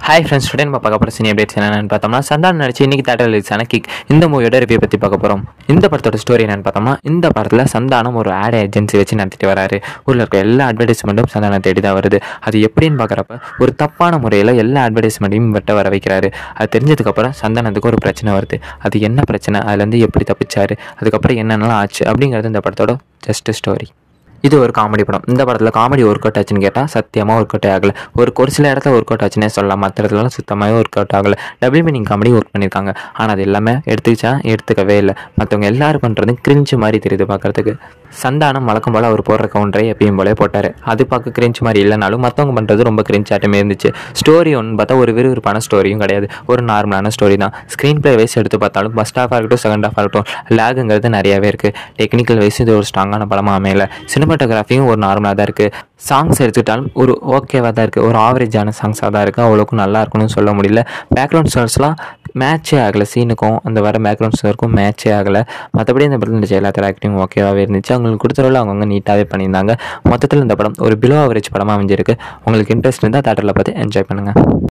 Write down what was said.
Hi friends, today நம்ம பார்க்க போகிற சினி அப்டேட்ஸ் என்னென்னு பார்த்தோம்னா, சந்தானம் நடிச்சு இன்றைக்கி தேட்டர் ரிலீஸ் ஆன கிக் இந்த மூவியோட ரிவ்யூ பற்றி பார்க்க போகிறோம். இந்த படத்தோட ஸ்டோரி என்னென்னு பார்த்தோம்னா, இந்த படத்தில் சந்தானம் ஒரு ஆட் ஏஜென்சி வச்சு நடத்திட்டு வராரு. ஊரில் இருக்க எல்லா அட்வர்டைஸ்மெண்ட்டும் சந்தானம் தேடி தான் வருது. அது எப்படின்னு பார்க்குறப்ப ஒரு தப்பான முறையில் எல்லா அட்வர்டைஸ்மெண்ட்டையும் வர வைக்கிறாரு. அது தெரிஞ்சதுக்கப்புறம் சந்தானத்துக்கு ஒரு பிரச்சனை வருது. அது என்ன பிரச்சனை, அதுலேருந்து எப்படி தப்பிச்சாரு, அதுக்கப்புறம் என்னென்னலாம் ஆச்சு அப்படிங்கிறது இந்த படத்தோட ஜஸ்ட் ஸ்டோரி. இது ஒரு காமெடி படம். இந்த படத்தில் காமெடி ஒர்க் அவுட் ஆச்சுன்னு கேட்டால் சத்தியமாக ஒர்க் அவுட் ஆகலை. ஒரு சில இடத்துல ஒர்க் அவுட் ஆச்சுன்னே சொல்லலாம். மற்ற இடத்துலலாம் சுத்தமாகவே ஒர்க் அவுட் ஆகலை. டபுள் மீனிங் காமெடி ஒர்க் பண்ணியிருக்காங்க. ஆனால் அது எல்லாமே எடுத்துக்கவே இல்லை. மற்றவங்க எல்லாரும் பண்ணுறது கிரிஞ்சு மாதிரி தெரியுது பார்க்குறதுக்கு. சந்தானம் வழக்கம் போல் அவர் போடுற கவுண்டரை எப்பயும் போலே போட்டார். அது பார்க்க கிரிஞ்சு மாதிரி இல்லைனாலும் மற்றவங்க பண்ணுறது ரொம்ப கிரிஞ்ச் ஆட்டமே இருந்துச்சு. ஸ்டோரி ஒன்று பார்த்தா ஒரு விறுவிறுப்பான ஸ்டோரியும் கிடையாது. ஒரு நார்மலான ஸ்டோரி தான். ஸ்க்ரீன் ப்ளே வைஸ் எடுத்து பார்த்தாலும் ஃபர்ஸ்ட் ஹாஃபாக இருக்கட்டும், செகண்ட் ஹாஃபாக இருக்கட்டும், லேகுங்கிறது நிறையாவே இருக்குது. டெக்னிக்கல் வைஸ் இது ஒரு ஸ்ட்ராங்கான படமாக அமையல. சினிமாட்டோகிராஃபியும் ஒரு நார்மலாக தான் இருக்குது. சாங்ஸ் எடுத்துக்கிட்டாலும் ஒரு ஓகேவாக தான் இருக்குது. ஒரு ஆவரேஜான சாங்ஸாக தான் இருக்குது. அவ்வளோக்கும் நல்லா இருக்குன்னு சொல்ல முடியல. பேக்ரவுண்ட் ஸ்கோர்ஸ்லாம் மேட்சே ஆகலை. சீனுக்கும் அந்த வர பேக்ரவுண்ட் ஸ்கோருக்கும் மேட்சே ஆகலை. மற்றபடி இந்த படத்தில் இருந்துச்சு எல்லாத்தோட ஆக்டிங் ஓகேவாகவே இருந்துச்சு. அவங்களுக்கு கொடுத்துறவுல அவங்கவுங்க நீட்டாகவே பண்ணியிருந்தாங்க. மொத்தத்தில் இந்த படம் ஒரு பிலோ ஆவரேஜ் படமாக அமைஞ்சிருக்கு. உங்களுக்கு இன்ட்ரெஸ்ட் இருந்தால் தேட்டரில் பார்த்து என்ஜாய் பண்ணுங்கள்.